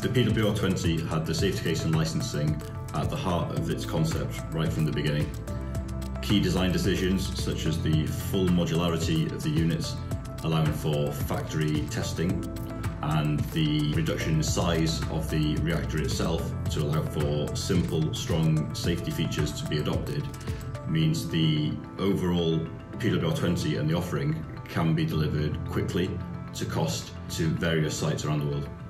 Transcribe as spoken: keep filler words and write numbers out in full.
The P W R twenty had the safety case and licensing at the heart of its concept right from the beginning. Key design decisions, such as the full modularity of the units, allowing for factory testing, and the reduction in size of the reactor itself to allow for simple, strong safety features to be adopted, means the overall P W R twenty and the offering can be delivered quickly to cost to various sites around the world.